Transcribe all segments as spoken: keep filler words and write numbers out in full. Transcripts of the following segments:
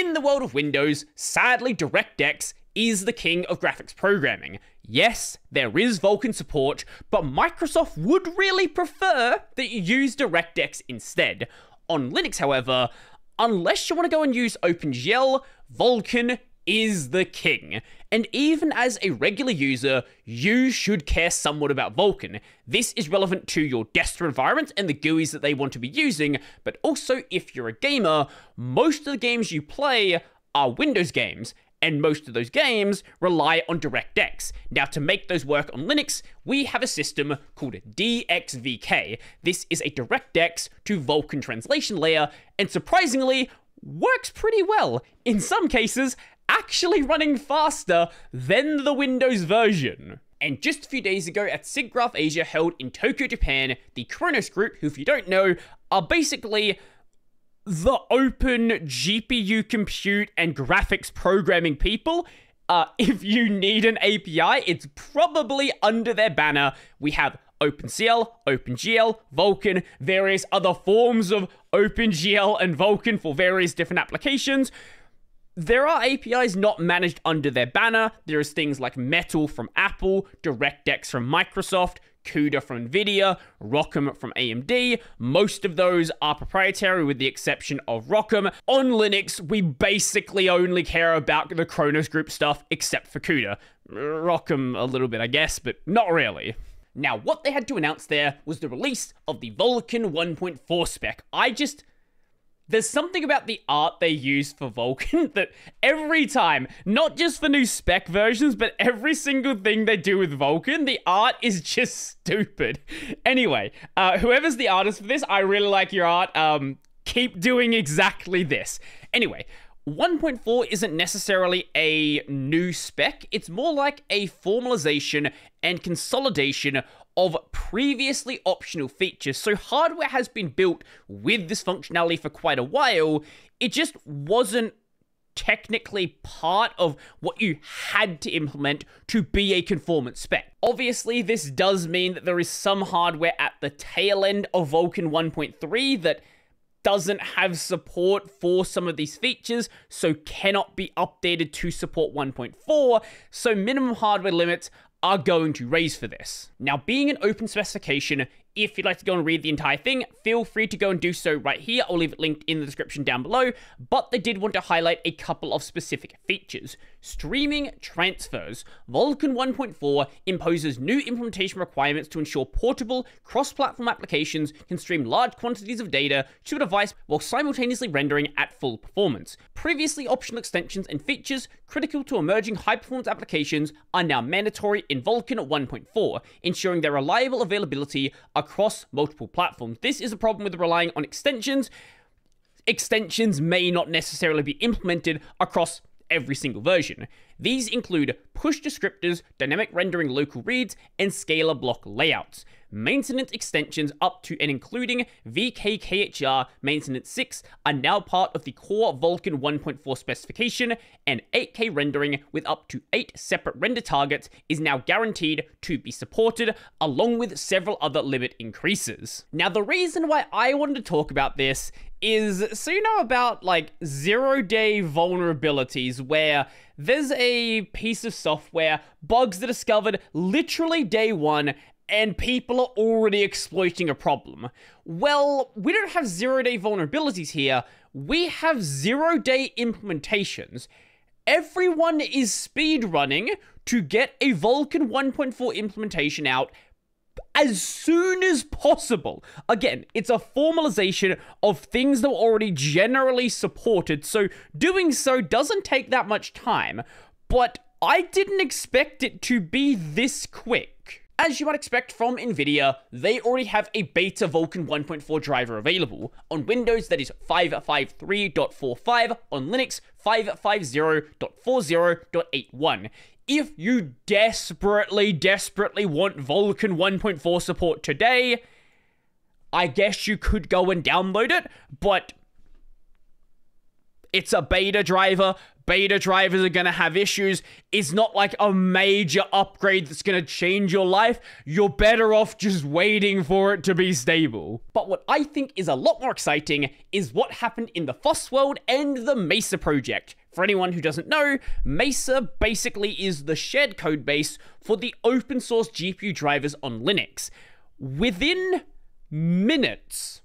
In the world of Windows, sadly DirectX is the king of graphics programming. Yes, there is Vulkan support, but Microsoft would really prefer that you use DirectX instead. On Linux, however, unless you want to go and use OpenGL, Vulkan is the king. And even as a regular user, you should care somewhat about Vulkan. This is relevant to your desktop environment and the G U Is that they want to be using, but also if you're a gamer, most of the games you play are Windows games, and most of those games rely on DirectX. Now, to make those work on Linux, we have a system called D X V K. This is a DirectX to Vulkan translation layer, and surprisingly, works pretty well. In some cases, actually running faster than the Windows version. And just a few days ago at SIGGRAPH Asia held in Tokyo, Japan, the Kronos Group, who if you don't know, are basically the open G P U compute and graphics programming people. Uh, if you need an A P I, it's probably under their banner. We have OpenCL, OpenGL, Vulkan, various other forms of OpenGL and Vulkan for various different applications. There are A P Is not managed under their banner. There is things like Metal from Apple, DirectX from Microsoft, CUDA from NVIDIA, Rock'em from A M D. Most of those are proprietary with the exception of Rock'em. On Linux, we basically only care about the Kronos Group stuff except for CUDA. Rock'em a little bit, I guess, but not really. Now, what they had to announce there was the release of the Vulkan one point four spec. I just... There's something about the art they use for Vulkan that every time, not just for new spec versions, but every single thing they do with Vulkan, the art is just stupid. Anyway, uh, whoever's the artist for this, I really like your art. Um, keep doing exactly this. Anyway, one point four isn't necessarily a new spec. It's more like a formalization and consolidation of previously optional features. So hardware has been built with this functionality for quite a while. It just wasn't technically part of what you had to implement to be a conformance spec. Obviously, this does mean that there is some hardware at the tail end of Vulkan one point three that doesn't have support for some of these features, so cannot be updated to support one point four, so minimum hardware limits are going to raise for this. Now, being an open specification, if you'd like to go and read the entire thing, feel free to go and do so right here. I'll leave it linked in the description down below, but they did want to highlight a couple of specific features. Streaming transfers. Vulkan one point four imposes new implementation requirements to ensure portable, cross-platform applications can stream large quantities of data to a device while simultaneously rendering at full performance. Previously optional extensions and features critical to emerging high-performance applications are now mandatory in Vulkan one point four, ensuring their reliable availability across multiple platforms. This is a problem with relying on extensions. Extensions may not necessarily be implemented across every single version. These include push descriptors, dynamic rendering local reads, and scalar block layouts. Maintenance extensions up to and including V K K H R Maintenance six are now part of the core Vulkan one point four specification, and eight K rendering with up to eight separate render targets is now guaranteed to be supported, along with several other limit increases. Now, the reason why I wanted to talk about this is so you know about like zero-day vulnerabilities where there's a piece of software, bugs that are discovered literally day one, and people are already exploiting a problem. Well, we don't have zero-day vulnerabilities here. We have zero-day implementations. Everyone is speedrunning to get a Vulkan one point four implementation out as soon as possible. Again, it's a formalization of things that were already generally supported, so doing so doesn't take that much time. But I didn't expect it to be this quick. As you might expect from NVIDIA, they already have a beta Vulkan one point four driver available. On Windows, that is five fifty-three point forty-five, on Linux, five fifty point forty point eighty-one. If you desperately, desperately want Vulkan one point four support today, I guess you could go and download it, but it's a beta driver. beta drivers are going to have issues. It's not like a major upgrade that's going to change your life. You're better off just waiting for it to be stable. But what I think is a lot more exciting is what happened in the F O S world and the Mesa project. For anyone who doesn't know, Mesa basically is the shared codebase for the open source G P U drivers on Linux. Within minutes...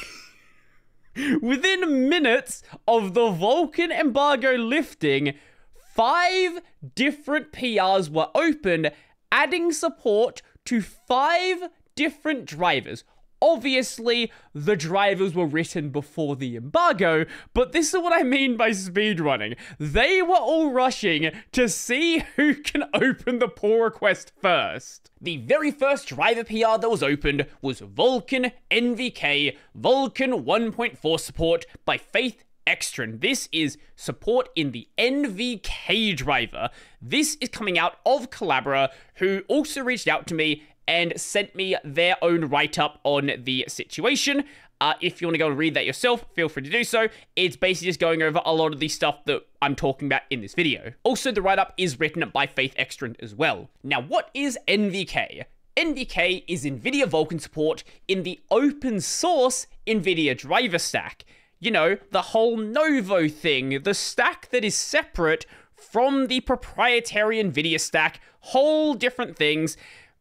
Within minutes of the Vulkan embargo lifting, five different P Rs were opened, adding support to five different drivers. Obviously, the drivers were written before the embargo, but this is what I mean by speedrunning. They were all rushing to see who can open the pull request first. The very first driver P R that was opened was Vulkan N V K Vulkan one point four support by Faith Extrin. This is support in the N V K driver. This is coming out of Collabora, who also reached out to me and sent me their own write-up on the situation. Uh, if you want to go and read that yourself, feel free to do so. It's basically just going over a lot of the stuff that I'm talking about in this video. Also, the write-up is written by Faith Extrin as well. Now, what is N V K? N V K is NVIDIA Vulkan support in the open source NVIDIA driver stack. You know, the whole Novo thing, the stack that is separate from the proprietary NVIDIA stack, whole different things.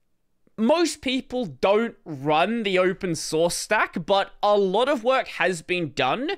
Most people don't run the open source stack, but a lot of work has been done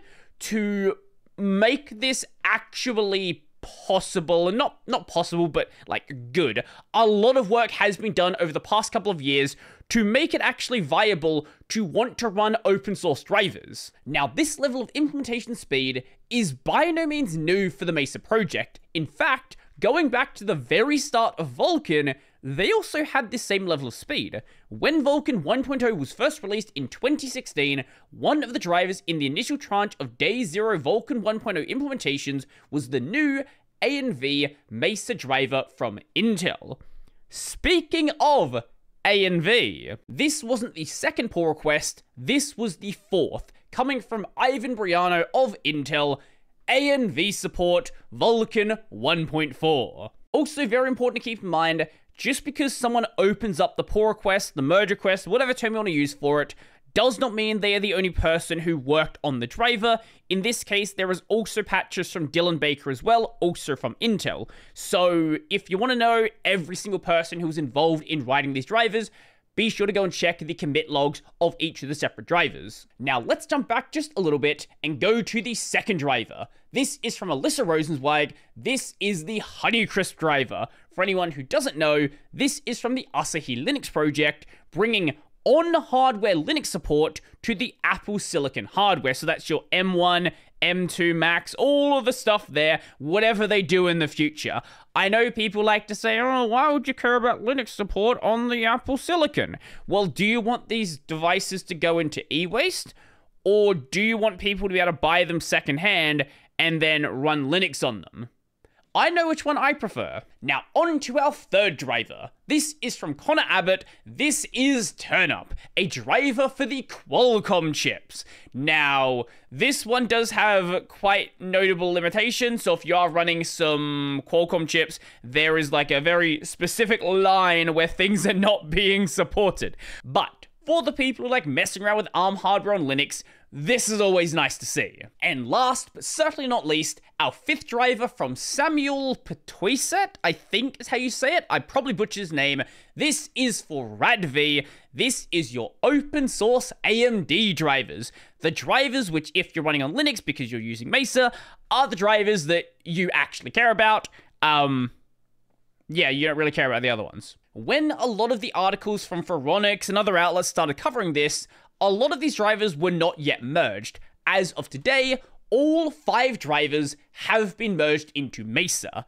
to make this actually possible, and not not possible, but like good. A lot of work has been done over the past couple of years to make it actually viable to want to run open source drivers. Now, this level of implementation speed is by no means new for the Mesa project. In fact, going back to the very start of Vulkan, they also had this same level of speed. When Vulkan one point oh was first released in twenty sixteen, one of the drivers in the initial tranche of Day Zero Vulkan one point oh implementations was the new A N V Mesa driver from Intel. Speaking of A N V, this wasn't the second pull request, this was the fourth, coming from Ivan Briano of Intel, A N V support Vulkan one point four. Also very important to keep in mind, just because someone opens up the pull request, the merge request, whatever term you want to use for it, does not mean they are the only person who worked on the driver. In this case, there is also patches from Dylan Baker as well, also from Intel. So if you want to know every single person who was involved in writing these drivers, be sure to go and check the commit logs of each of the separate drivers. Now, let's jump back just a little bit and go to the second driver. This is from Alyssa Rosenzweig. This is the Honeycrisp driver. For anyone who doesn't know, this is from the Asahi Linux project, bringing on-hardware Linux support to the Apple Silicon hardware. So that's your M one, M two Max, all of the stuff there, whatever they do in the future. I know people like to say, oh, why would you care about Linux support on the Apple Silicon? Well, do you want these devices to go into e-waste? Or do you want people to be able to buy them secondhand and then run Linux on them? I know which one I prefer. Now, on to our third driver. This is from Connor Abbott. This is Turnup, a driver for the Qualcomm chips. Now, this one does have quite notable limitations, so if you are running some Qualcomm chips, there is like a very specific line where things are not being supported. But for the people who like messing around with ARM hardware on Linux, this is always nice to see. And last, but certainly not least, our fifth driver from Samuel Petoiset, I think is how you say it. I probably butchered his name. This is for Radv. This is your open source A M D drivers. The drivers which, if you're running on Linux because you're using Mesa, are the drivers that you actually care about. Um, yeah, you don't really care about the other ones. When a lot of the articles from Phoronix and other outlets started covering this, a lot of these drivers were not yet merged. As of today, all five drivers have been merged into Mesa.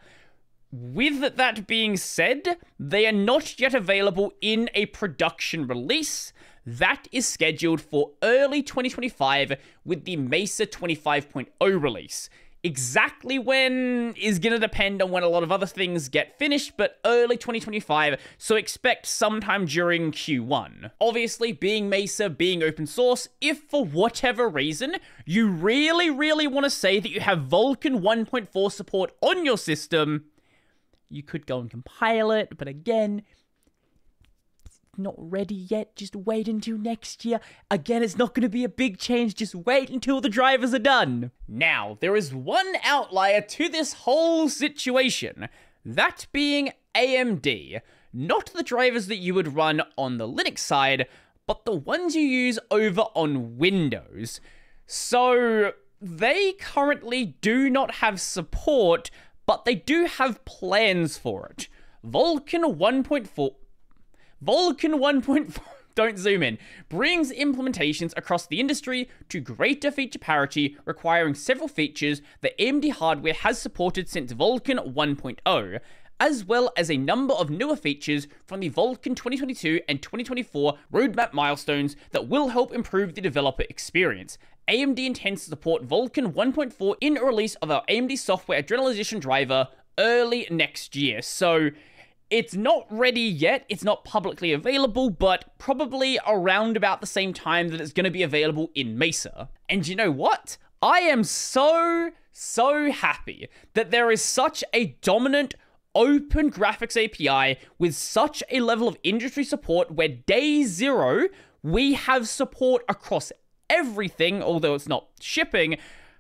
With that being said, they are not yet available in a production release. That is scheduled for early twenty twenty-five with the Mesa twenty-five point oh release. Exactly when is going to depend on when a lot of other things get finished, but early twenty twenty-five, so expect sometime during Q one. Obviously, being Mesa, being open source, if for whatever reason, you really, really want to say that you have Vulkan one point four support on your system, you could go and compile it, but again, not ready yet, just wait until next year. Again, it's not going to be a big change, just wait until the drivers are done. Now, there is one outlier to this whole situation, that being A M D. Not the drivers that you would run on the Linux side, but the ones you use over on Windows. So, they currently do not have support, but they do have plans for it. Vulkan one point four... Vulkan one point four, don't zoom in, brings implementations across the industry to greater feature parity, requiring several features that A M D hardware has supported since Vulkan one point oh, as well as a number of newer features from the Vulkan twenty twenty-two and twenty twenty-four roadmap milestones that will help improve the developer experience. A M D intends to support Vulkan one point four in a release of our A M D software Adrenal Edition driver early next year, so it's not ready yet, it's not publicly available, but probably around about the same time that it's going to be available in Mesa. And you know what? I am so, so happy that there is such a dominant open graphics A P I with such a level of industry support where day zero, we have support across everything, although it's not shipping.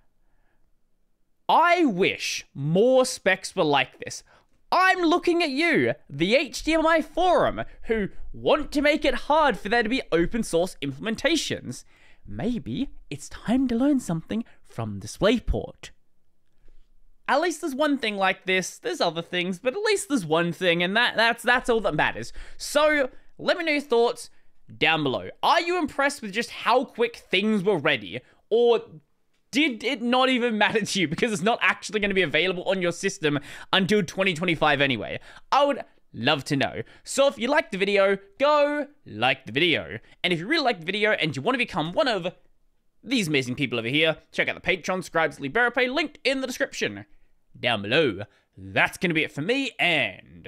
I wish more specs were like this. I'm looking at you, the H D M I forum, who want to make it hard for there to be open source implementations. Maybe it's time to learn something from DisplayPort. At least there's one thing like this. There's other things, but at least there's one thing, and that that's that's all that matters. So, let me know your thoughts down below. Are you impressed with just how quick things were ready? Or did it not even matter to you because it's not actually going to be available on your system until twenty twenty-five anyway? I would love to know. So if you liked the video, go like the video. And if you really liked the video and you want to become one of these amazing people over here, check out the Patreon, subscribe to LiberaPay, linked in the description down below. That's going to be it for me, and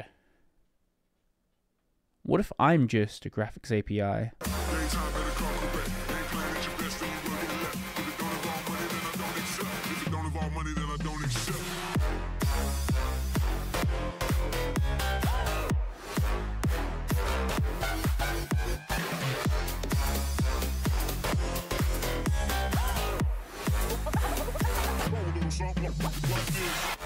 what if I'm just a graphics A P I? Something like this.